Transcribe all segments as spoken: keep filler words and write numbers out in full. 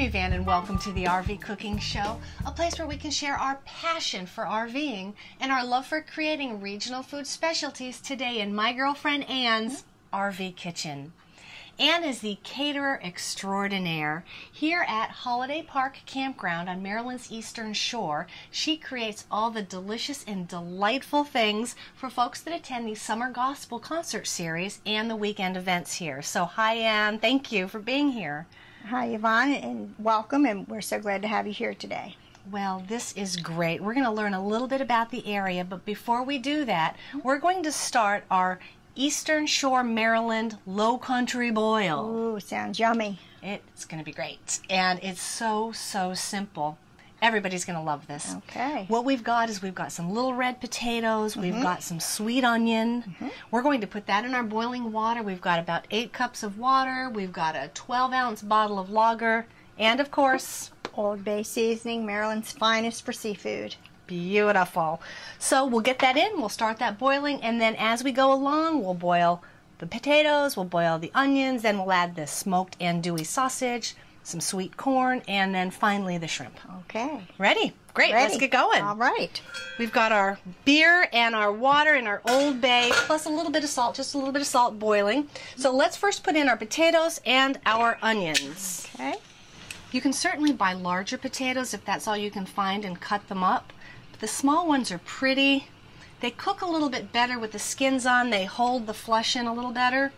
Debbie Van, and welcome to the R V Cooking Show, a place where we can share our passion for RVing and our love for creating regional food specialties today in my girlfriend Ann's R V kitchen. Ann is the caterer extraordinaire. Here at Holiday Park Campground on Maryland's Eastern Shore, she creates all the delicious and delightful things for folks that attend the Summer Gospel Concert Series and the weekend events here. So hi Ann, thank you for being here. Hi Yvonne, and welcome, and we're so glad to have you here today. Well, this is great. We're going to learn a little bit about the area, but before we do that, we're going to start our Eastern Shore, Maryland Low Country Boil. Ooh, sounds yummy. It's going to be great. And it's so, so simple. Everybody's going to love this. Okay. What we've got is we've got some little red potatoes. We've Mm-hmm. got some sweet onion. Mm-hmm. We're going to put that in our boiling water. We've got about eight cups of water. We've got a twelve ounce bottle of lager. And, of course, Old Bay seasoning, Maryland's finest for seafood. beautiful. So we'll get that in, we'll start that boiling, and then as we go along, we'll boil the potatoes, we'll boil the onions, then we'll add the smoked andouille sausage, some sweet corn, and then finally the shrimp. Okay. Ready? Great, Ready. let's get going. All right. We've got our beer and our water and our Old Bay, plus a little bit of salt, just a little bit of salt boiling. So let's first put in our potatoes and our onions. Okay. You can certainly buy larger potatoes if that's all you can find and cut them up. But the small ones are pretty. They cook a little bit better with the skins on. They hold the flesh in a little better.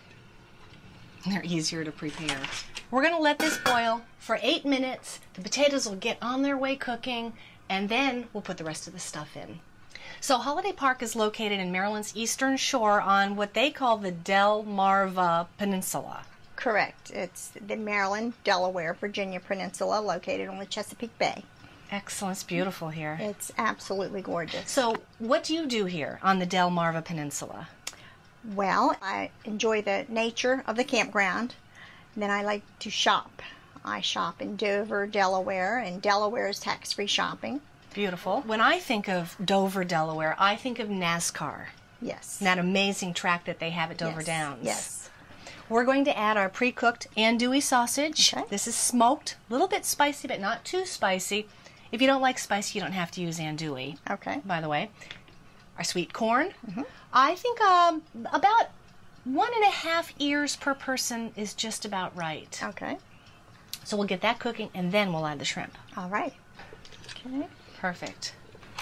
They're easier to prepare. We're going to let this boil for eight minutes. The potatoes will get on their way cooking, and then we'll put the rest of the stuff in. So Holiday Park is located in Maryland's Eastern Shore on what they call the Delmarva Peninsula. Correct. It's the Maryland, Delaware, Virginia Peninsula, located on the Chesapeake Bay. Excellent. It's beautiful here. It's absolutely gorgeous. So what do you do here on the Delmarva Peninsula? Well, I enjoy the nature of the campground. Then I like to shop. I shop in Dover, Delaware, and Delaware is tax-free shopping. Beautiful. When I think of Dover, Delaware, I think of NASCAR. Yes. That amazing track that they have at Dover yes. Downs. Yes. We're going to add our pre-cooked andouille sausage. Okay. This is smoked, a little bit spicy, but not too spicy. If you don't like spicy, you don't have to use andouille. Okay. By the way, our sweet corn. Mm-hmm. I think um, about one and a half ears per person is just about right. Okay. So we'll get that cooking, and then we'll add the shrimp. All right. Okay. Perfect.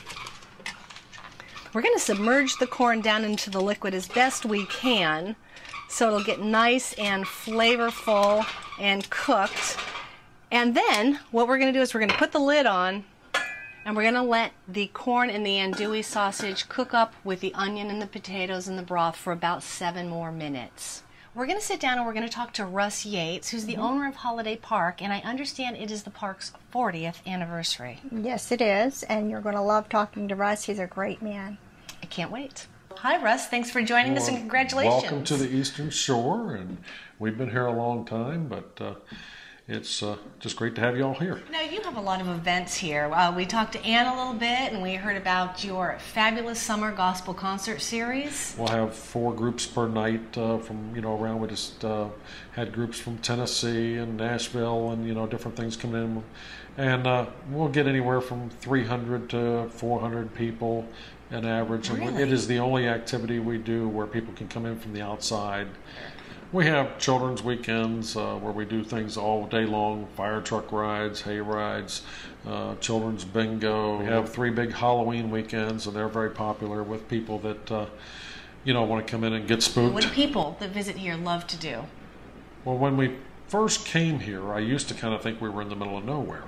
We're going to submerge the corn down into the liquid as best we can so it'll get nice and flavorful and cooked. And then what we're going to do is we're going to put the lid on, and we're going to let the corn and the andouille sausage cook up with the onion and the potatoes and the broth for about seven more minutes. We're going to sit down and we're going to talk to Russ Yates, who's the mm-hmm. owner of Holiday Park, and I understand it is the park's fortieth anniversary. Yes, it is, and you're going to love talking to Russ. He's a great man. I can't wait. Hi, Russ. Thanks for joining well, us, and congratulations. Welcome to the Eastern Shore, and we've been here a long time, but uh, it's uh, just great to have you all here. Now, you have a lot of events here. Uh, we talked to Ann a little bit, and we heard about your fabulous summer gospel concert series. We'll have four groups per night uh, from, you know, around. We just uh, had groups from Tennessee and Nashville and, you know, different things coming in. And uh, we'll get anywhere from three hundred to four hundred people an average. Really? And it is the only activity we do where people can come in from the outside. We have children's weekends uh, where we do things all day long, fire truck rides, hay rides, uh, children's bingo. We have three big Halloween weekends, and they're very popular with people that, uh, you know, want to come in and get spooked. What do people that visit here love to do? Well, when we first came here, I used to kind of think we were in the middle of nowhere.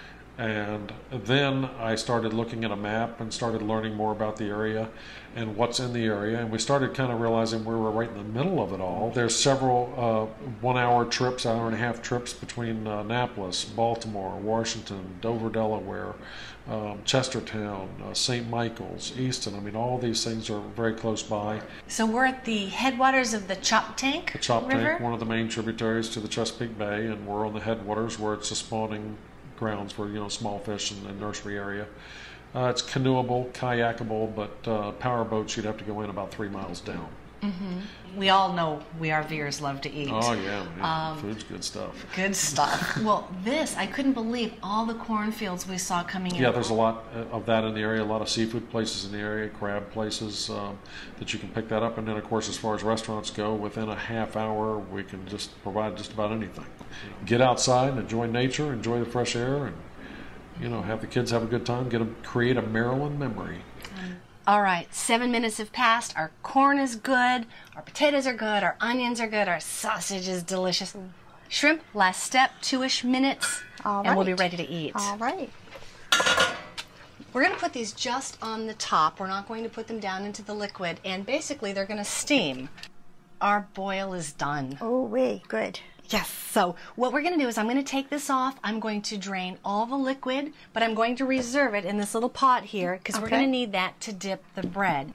And then I started looking at a map and started learning more about the area and what's in the area. And we started kind of realizing we were right in the middle of it all. There's several uh, one-hour trips, hour and a half trips between uh, Annapolis, Baltimore, Washington, Dover, Delaware, um, Chestertown, uh, Saint Michael's, Easton. I mean, all these things are very close by. So we're at the headwaters of the Choptank The Choptank, River? one of the main tributaries to the Chesapeake Bay, and we're on the headwaters where it's a spawning grounds for, you know, small fish in the nursery area. Uh, it's canoeable, kayakable, but uh, power boats you'd have to go in about three miles down. Mm-hmm. We all know we RVers love to eat. Oh, yeah. yeah. Um, Food's good stuff. Good stuff. Well, this, I couldn't believe all the cornfields we saw coming in. Yeah, there's a lot of that in the area, a lot of seafood places in the area, crab places um, that you can pick that up. And then, of course, as far as restaurants go, within a half hour, we can just provide just about anything. Get outside and enjoy nature, enjoy the fresh air, and, you know, have the kids have a good time, get a, create a Maryland memory. All right, seven minutes have passed. Our corn is good, our potatoes are good, our onions are good, our sausage is delicious. Shrimp, last step, two-ish minutes, All and we'll be right. ready to eat. All right. We're going to put these just on the top. We're not going to put them down into the liquid, and basically they're going to steam. Our boil is done. Oh, wait, good. Yes, so what we're going to do is I'm going to take this off. I'm going to drain all the liquid, but I'm going to reserve it in this little pot here because we're Okay. going to need that to dip the bread.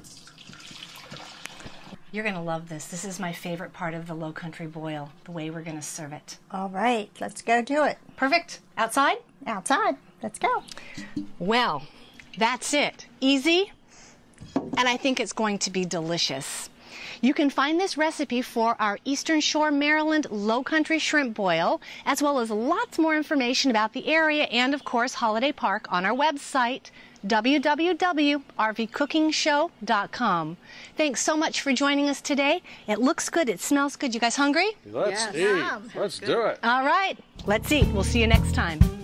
You're going to love this. This is my favorite part of the Low Country boil, the way we're going to serve it. All right, let's go do it. Perfect. Outside? Outside. Let's go. Well, that's it. Easy, and I think it's going to be delicious. You can find this recipe for our Eastern Shore, Maryland Low Country Shrimp Boil, as well as lots more information about the area and, of course, Holiday Park on our website, w w w dot r v cooking show dot com. Thanks so much for joining us today. It looks good. It smells good. You guys hungry? Let's Yes. eat. Yum. Let's do it. All right. Let's eat. We'll see you next time.